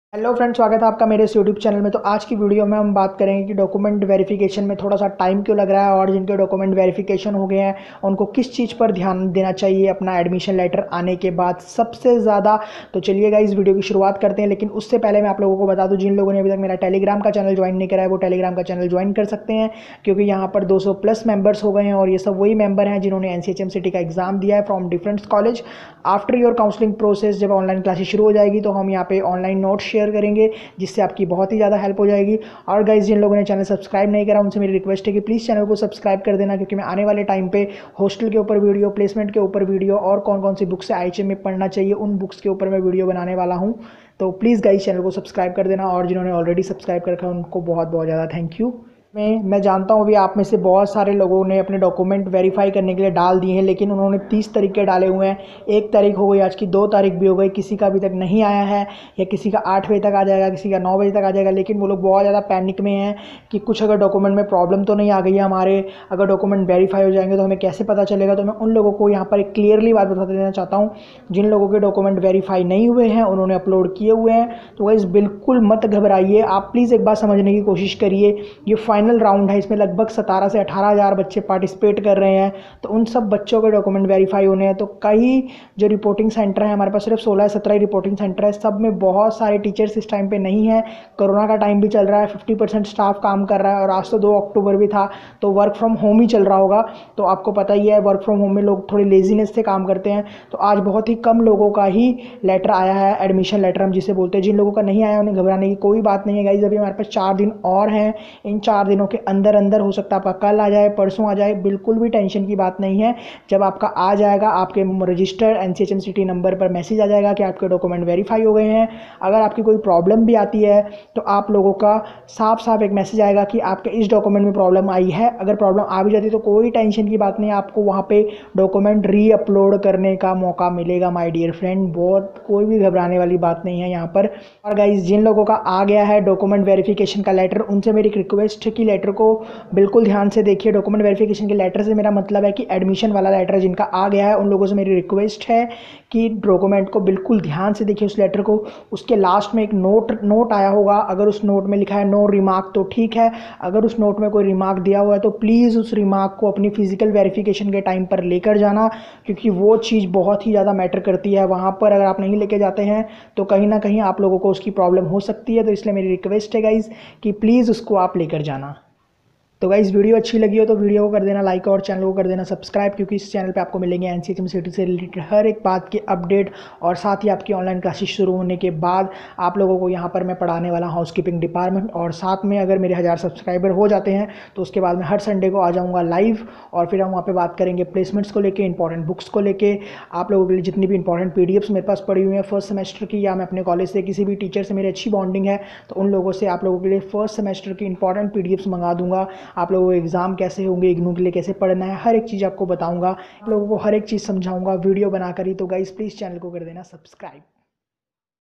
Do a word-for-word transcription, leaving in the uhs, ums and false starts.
Hello friends, स्वागत है आपका मेरे इस यूट्यूब चैनल में। तो आज की वीडियो में हम बात करेंगे कि डॉक्यूमेंट वेरिफिकेशन में थोड़ा सा टाइम क्यों लग रहा है और जिनके डॉक्यूमेंट वेरिफिकेशन हो गए हैं उनको किस चीज़ पर ध्यान देना चाहिए अपना एडमिशन लेटर आने के बाद सबसे ज़्यादा। तो चलिएगा इस वीडियो की शुरुआत करते हैं, लेकिन उससे पहले मैं आप लोगों को बता दूँ, जिन लोगों ने अभी तक मेरा टेलीग्राम का चैनल ज्वाइन नहीं करा है वो टेलीग्राम का चैनल ज्वाइन कर सकते हैं, क्योंकि यहाँ पर दो सौ प्लस मेंबर्स हो गए हैं और ये सब वही मेंबर हैं जिन्होंने N C H M C T का एग्जाम दिया है from different college. After your counselling process जब ऑनलाइन क्लासेस शुरू हो जाएगी तो हम यहाँ पे ऑनलाइन नोट्स शेयर करेंगे, जिससे आपकी बहुत ही ज़्यादा हेल्प हो जाएगी। और गाइज, जिन लोगों ने चैनल सब्सक्राइब नहीं करा उनसे मेरी रिक्वेस्ट है कि प्लीज़ चैनल को सब्सक्राइब कर देना, क्योंकि मैं आने वाले टाइम पे हॉस्टल के ऊपर वीडियो, प्लेसमेंट के ऊपर वीडियो और कौन कौन सी बुक्स से आई एच एम में पढ़ना चाहिए उन बुक्स के ऊपर मैं वीडियो बनाने वाला हूँ। तो प्लीज़ गाइज चैनल को सब्सक्राइब कर देना, और जिन्होंने ऑलरेडी सब्सक्राइब कर रखा है उनको बहुत बहुत ज़्यादा थैंक यू। मैं मैं जानता हूँ अभी आप में से बहुत सारे लोगों ने अपने डॉक्यूमेंट वेरीफाई करने के लिए डाल दिए हैं, लेकिन उन्होंने तीस तरीके डाले हुए हैं। एक तारीख हो गई, आज की दो तारीख भी हो गई, किसी का अभी तक नहीं आया है, या किसी का आठ बजे तक आ जाएगा, किसी का नौ बजे तक आ जाएगा। लेकिन वो लोग बहुत ज़्यादा पैनिक में हैं कि कुछ अगर डॉक्यूमेंट में प्रॉब्लम तो नहीं आ गई है हमारे, अगर डॉक्यूमेंट वेरीफाई हो जाएंगे तो हमें कैसे पता चलेगा। तो मैं उन लोगों को यहाँ पर एक क्लियरली बात बता देना चाहता हूँ, जिन लोगों के डॉक्यूमेंट वेरीफाई नहीं हुए हैं उन्होंने अपलोड किए हुए हैं, तो गाइस बिल्कुल मत घबराइए। आप प्लीज़ एक बार समझने की कोशिश करिए, ये फाइनल राउंड है, इसमें लगभग सतारह से अठारह हज़ार बच्चे पार्टिसिपेट कर रहे हैं, तो उन सब बच्चों के डॉक्यूमेंट वेरीफाई होने हैं। तो कई जो रिपोर्टिंग सेंटर है, हमारे पास सिर्फ सोलह सत्रह ही रिपोर्टिंग सेंटर है, सब में बहुत सारे टीचर्स इस टाइम पे नहीं है। कोरोना का टाइम भी चल रहा है, फिफ्टी परसेंट स्टाफ काम कर रहा है, और आज तो दो अक्टूबर भी था, तो वर्क फ्रॉम होम ही चल रहा होगा। तो आपको पता ही है वर्क फ्रॉम होम में लोग थोड़ी लेजीनेस से काम करते हैं। तो आज बहुत ही कम लोगों का ही लेटर आया है, एडमिशन लेटर हम जिसे बोलते हैं। जिन लोगों का नहीं आया उन्हें घबराने की कोई बात नहीं है गाइज। अभी हमारे पास चार दिन और हैं, इन चार दिनों के अंदर अंदर हो सकता है आपका कल आ जाए, परसों आ जाए, बिल्कुल भी टेंशन की बात नहीं है। जब आपका आ जाएगा आपके registered N C H M C T number पर मैसेज आ जाएगा कि आपके डॉक्यूमेंट वेरीफाई हो गए हैं। अगर आपकी कोई प्रॉब्लम भी आती है तो आप लोगों का साफ साफ एक मैसेज आएगा कि आपके इस डॉक्यूमेंट में प्रॉब्लम आई है। अगर प्रॉब्लम आ भी जाती है तो कोई टेंशन की बात नहीं है, आपको वहाँ पे डॉक्यूमेंट री अपलोड करने का मौका मिलेगा माय डियर फ्रेंड। बहुत कोई भी घबराने वाली बात नहीं है यहाँ पर। और गाइज, जिन लोगों का आ गया है डॉक्यूमेंट वेरिफिकेशन का लेटर, उनसे मेरी एक रिक्वेस्ट है कि लेटर को बिल्कुल ध्यान से देखिए। डॉक्यूमेंट वेरिफिकेशन के लेटर से मेरा मतलब है कि एडमिशन वाला लेटर जिनका आ गया है, उन लोगों से मेरी रिक्वेस्ट है कि डॉक्यूमेंट को बिल्कुल ध्यान से देखिए, उस लेटर को। उसके लास्ट में एक नोट नोट आया होगा, अगर उस नोट में लिखा है नो रिमार्क तो ठीक है, अगर उस नोट में कोई रिमार्क दिया हुआ है तो प्लीज़ उस रिमार्क को अपनी फिजिकल वेरिफिकेशन के टाइम पर लेकर जाना, क्योंकि वो चीज़ बहुत ही ज़्यादा मैटर करती है। वहाँ पर अगर आप नहीं लेके जाते हैं तो कहीं ना कहीं आप लोगों को उसकी प्रॉब्लम हो सकती है। तो इसलिए मेरी रिक्वेस्ट है गाइज़ कि प्लीज़ उसको आप लेकर जाना। तो गाइस, वीडियो अच्छी लगी हो तो वीडियो को कर देना लाइक और चैनल को कर देना सब्सक्राइब, क्योंकि इस चैनल पे आपको मिलेंगे N C H M C T से रिलेटेड हर एक बात के अपडेट, और साथ ही आपकी ऑनलाइन क्लासेस शुरू होने के बाद आप लोगों को यहाँ पर मैं पढ़ाने वाला हाउस कीपिंग डिपार्टमेंट। और साथ में अगर मेरे हज़ार सब्सक्राइबर हो जाते हैं तो उसके बाद मैं हर संडे को आ जाऊँगा लाइव, और फिर हम वहाँ पर बात करेंगे प्लेसमेंट्स को लेकर, इंपॉर्टेंट बुक्स को लेकर, आप लोगों के लिए जितनी भी इंपॉर्टेंट पी डी एफ्स मेरे पास पड़ी हुई हैं फर्स्ट सेमेस्टर की, या मैं अपने कॉलेज से किसी भी टीचर से मेरी अच्छी बॉन्डिंग है तो उन लोगों से आप लोगों के लिए फर्स्ट सेमेस्टर की इंपॉर्टेंट पी डी एफ्स मंगा दूंगा। आप लोगों को एग्जाम कैसे होंगे, इग्नू के लिए कैसे पढ़ना है, हर एक चीज़ आपको बताऊंगा, आप लोगों को हर एक चीज़ समझाऊंगा वीडियो बनाकर ही। तो गाइस प्लीज़ चैनल को कर देना सब्सक्राइब।